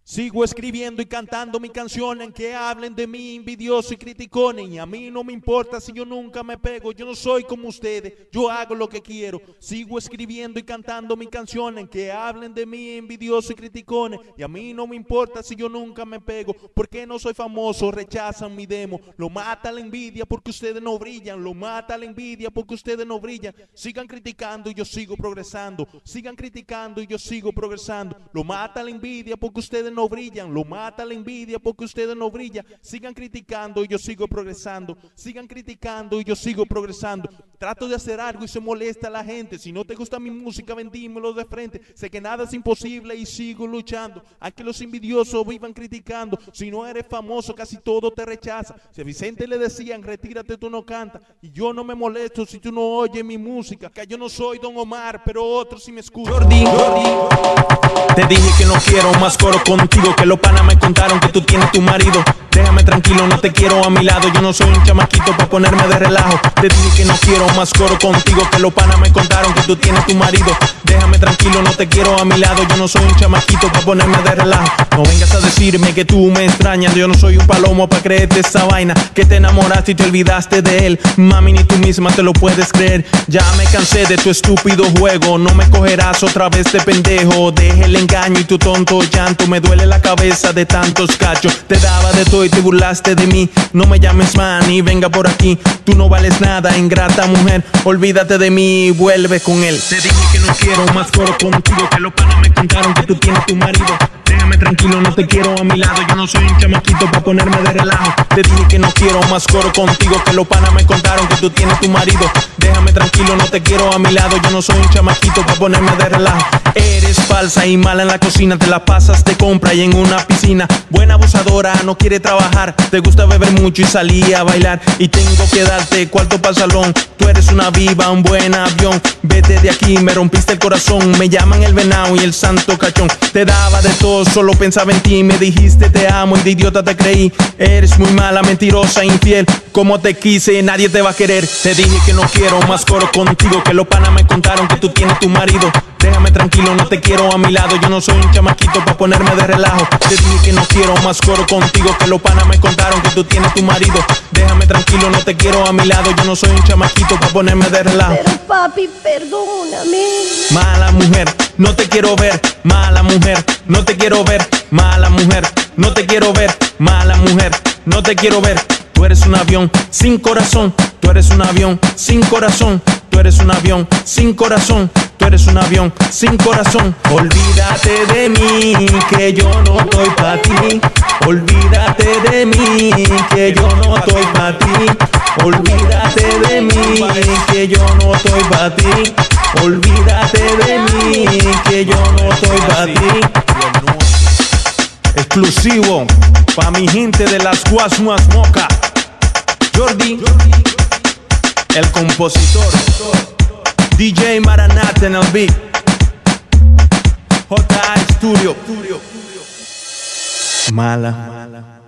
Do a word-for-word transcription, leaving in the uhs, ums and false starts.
Sigo escribiendo y cantando mi canción en que hablen de mí envidioso y criticones. Y a mí no me importa si yo nunca me pego. Yo no soy como ustedes, yo hago lo que quiero. Sigo escribiendo y cantando mi canción en que hablen de mí envidioso y criticones. Y a mí no me importa si yo nunca me pego. Porque no soy famoso, rechazan mi demo. Lo mata la envidia porque ustedes no brillan. Lo mata la envidia porque ustedes no brillan. Sigan criticando y yo sigo progresando. Sigan criticando y yo sigo progresando. Lo mata la envidia porque ustedes no brillan, lo mata la envidia porque ustedes no brillan. Sigan criticando y yo sigo progresando. Sigan criticando y yo sigo progresando. Trato de hacer algo y se molesta la gente. Si no te gusta mi música, vendímelo de frente. Sé que nada es imposible y sigo luchando. A que los envidiosos vivan criticando. Si no eres famoso, casi todo te rechaza. Si a Vicente le decían, retírate, tú no cantas. Y yo no me molesto si tú no oyes mi música. Que yo no soy Don Omar, pero otros sí me escuchan. Jordi, Jordi, te dije que no quiero más coro contigo, que los panas me contaron que tú tienes tu marido. Déjame tranquilo, no te quiero a mi lado. Yo no soy un chamaquito pa' ponerme de relajo. Te dije que no quiero más coro contigo, que los panas me contaron que tú tienes tu marido. Déjame tranquilo, no te quiero a mi lado. Yo no soy un chamaquito pa' ponerme de relajo. No vengas a decirme que tú me extrañas. Yo no soy un palomo pa' creerte esa vaina, que te enamoraste y te olvidaste de él. Mami, ni tú misma te lo puedes creer. Ya me cansé de tu estúpido juego. No me cogerás otra vez de pendejo. Deje el engaño y tu tonto llanto. Me duele la cabeza de tantos cachos. Te daba de todo y te burlaste de mí. No me llames más ni venga por aquí. Tú no vales nada, ingrata mujer. Olvídate de mí y vuelve con él. Te dije que no quiero más coro contigo, que los panas me contaron que tú tienes tu marido. Déjame tranquilo, no te quiero a mi lado. Yo no soy un chamaquito pa' ponerme de relajo. Te dije que no quiero más coro contigo, que los panas me contaron que tú tienes tu marido. Déjame tranquilo, no te quiero a mi lado. Yo no soy un chamaquito pa' ponerme de relajo. Eres falsa y mala en la cocina. Te la pasas de compra y en una piscina. Buena abusadora, no quiere trabajar. Te gusta beber mucho y salir a bailar. Y tengo que darte cuarto para el salón. Tú eres una viva, un buen avión. Vete de aquí, me rompiste el corazón. Me llaman el venado y el santo cachón. Te daba de todo, solo pensaba en ti. Me dijiste te amo y de idiota te creí. Eres muy mala, mentirosa, infiel. Como te quise, nadie te va a querer. Te dije que no quiero más coro contigo, que los panas me contaron que tú tienes tu marido. Déjame tranquilo, no te quiero a mi lado. Yo no soy un chamaquito pa' ponerme de relajo. Te dije que no quiero más coro contigo, que los panas me contaron que tú tienes tu marido. Déjame tranquilo, no te quiero a mi lado. Yo no soy un chamaquito pa' ponerme de relajo. Pero papi, perdóname. Mala mujer, no te quiero ver. Mala mujer, no te quiero ver. Mala mujer, no te quiero ver. Mala mujer, no te quiero ver. Tú eres un avión sin corazón. Tú eres un avión sin corazón. Tú eres un avión sin corazón. Tú eres un avión sin corazón. Olvídate de mí, que yo no estoy pa' ti. Olvídate de mí, que yo no estoy pa' ti. Olvídate de mí, que yo no estoy pa' ti. Olvídate de mí, que yo no estoy pa' ti. Exclusivo pa' mi gente de las Guasuas Moca. Jordi, el compositor. D J Maranata en el beat. J A Studio. Mala.